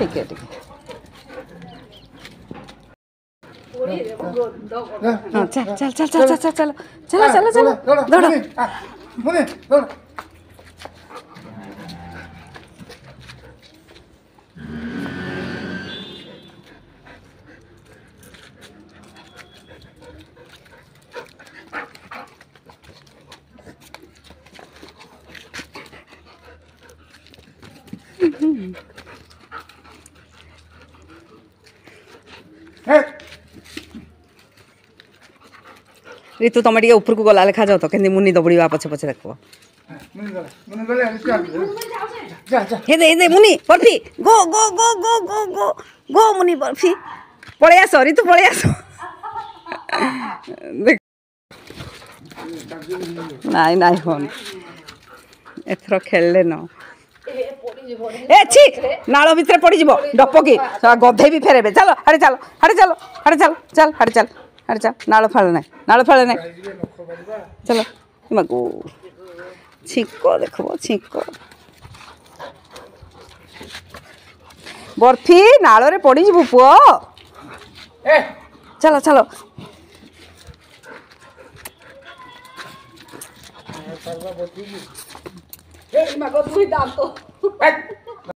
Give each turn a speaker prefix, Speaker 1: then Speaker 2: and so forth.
Speaker 1: ठीक है हाँ चल चल चल चल चल चल चलो चलो चलो दौड़ो ऋतु तुम टे ऊपर को गला लेखा जाओ तो केंदी मुनि दबड़ीवा पछे पछे देखबो हे दे मुनि बर्फी गो गो गो गो गो गो गो मुनि बर्फी पळे आसो ऋतु पळे आसो देख नाई नाई होन एथरो खेलले न ए छी नालो भितर पड़ी जीवो डपकी गधे भी फेरेबे चलो अरे चलो अरे चलो अरे चल चल अरे चल अरे चल नालो फाड़े ना चलो मगो छिको देखो छिको बर्फी नालो रे पड़ी जीवो पुओ चलो चलो ए मगो दुई दाम तो